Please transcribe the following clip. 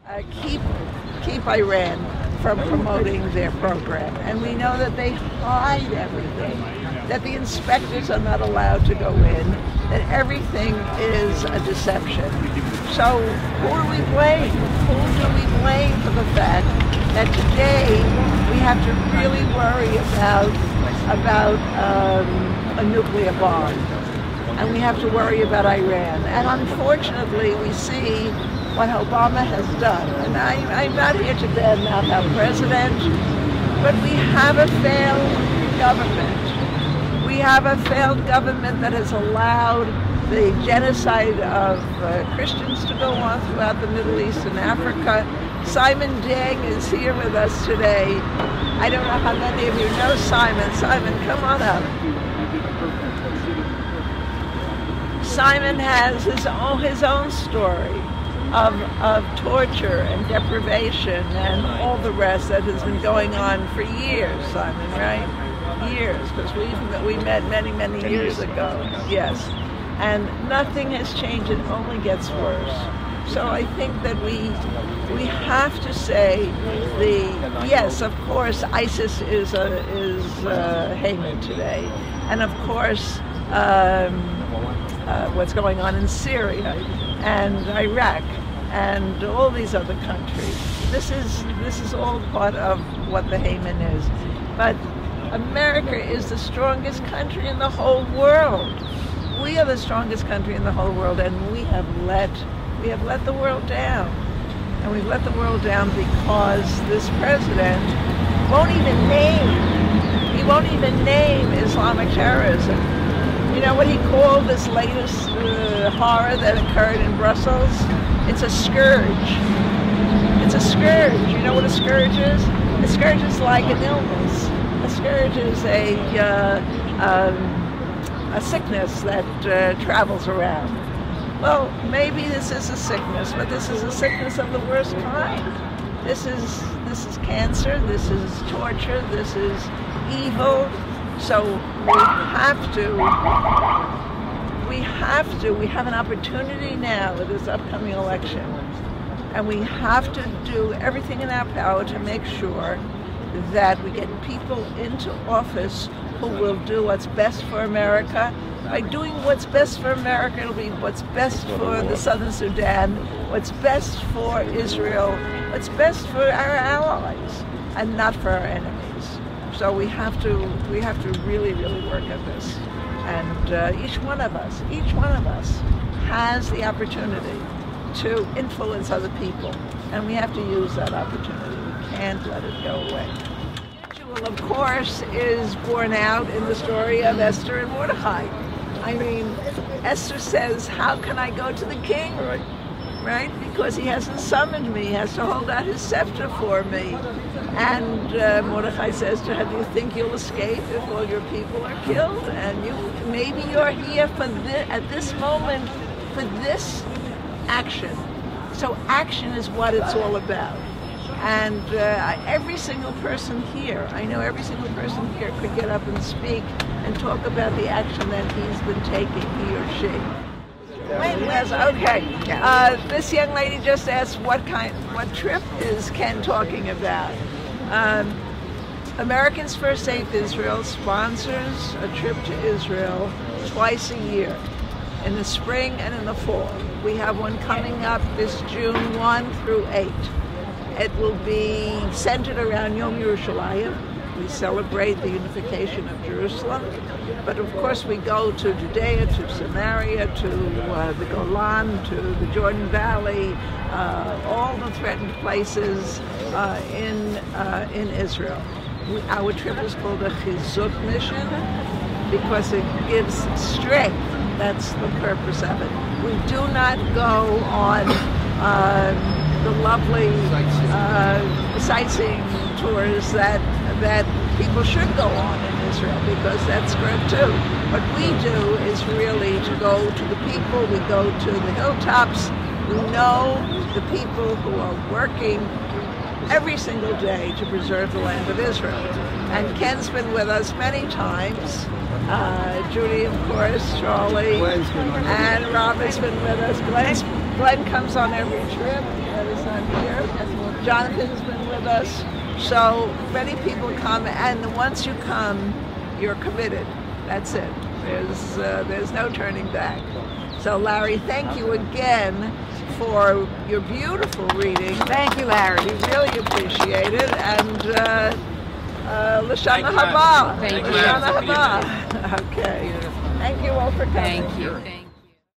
Keep Iran from promoting their program. And we know that they hide everything, that the inspectors are not allowed to go in, that everything is a deception. So who do we blame? Who do we blame for the fact that today we have to really worry about a nuclear bomb? And we have to worry about Iran. And unfortunately, we see what Obama has done. And I'm not here to badmouth our president, but we have a failed government. We have a failed government that has allowed the genocide of Christians to go on throughout the Middle East and Africa. Simon Deng is here with us today. I don't know how many of you know Simon. Simon, come on up. Simon has his own story of torture and deprivation and all the rest that has been going on for years, Simon, right? Years, because we met many, many years ago. Yes. And nothing has changed, it only gets worse. So I think that we have to say yes, of course, ISIS is Haman today. And of course, what's going on in Syria and Iraq and all these other countries. This is all part of what the Haman is. But America is the strongest country in the whole world. We are the strongest country in the whole world, and we have let the world down. And we've let the world down because this president won't even name Islamic terrorism. You know what he called this latest horror that occurred in Brussels? It's a scourge. It's a scourge. You know what a scourge is? A scourge is like an illness. A scourge is a sickness that travels around. Well, maybe this is a sickness, but this is a sickness of the worst kind. This is cancer. This is torture. This is evil. So we have an opportunity now with this upcoming election, and we have to do everything in our power to make sure that we get people into office who will do what's best for America. By doing what's best for America, it'll be what's best for the Southern Sudan, what's best for Israel, what's best for our allies, and not for our enemies. So we have to really, really work at this. And each one of us has the opportunity to influence other people. And we have to use that opportunity. We can't let it go away. Ritual, of course, is borne out in the story of Esther and Mordecai. I mean, Esther says, how can I go to the king? Right? Because he hasn't summoned me. He has to hold out his scepter for me. And Mordecai says to her, do you think you'll escape if all your people are killed? And maybe you're here at this moment for this action. So action is what it's all about. And every single person here, I know every single person here could get up and speak and talk about the action that he's been taking, he or she. Yes, okay. This young lady just asked what trip is Ken talking about. Americans for a Safe Israel sponsors a trip to Israel twice a year, in the spring and in the fall. We have one coming up this June 1 through 8. It will be centered around Yom Yerushalayim. We celebrate the unification of Jerusalem, but of course we go to Judea, to Samaria, to the Golan, to the Jordan Valley, all the threatened places in Israel. Our trip is called a Chizuk mission because it gives strength. That's the purpose of it. We do not go on the lovely sightseeing tours that people should go on in Israel, because that's great too. What we do is really to go to the people. We go to the hilltops. We know the people who are working every single day to preserve the land of Israel. And Ken's been with us many times. Judy, of course, Charlie, and Rob has been with us. Glenn comes on every trip. on here. Jonathan's been with us. So many people come, and once you come, you're committed. That's it. There's no turning back. So Larry, thank you again for your beautiful reading. Thank you, Larry. We really appreciate it. And L'Shana Haba. Thank you. L'Shana Haba. Okay. Thank you all for coming. Thank you.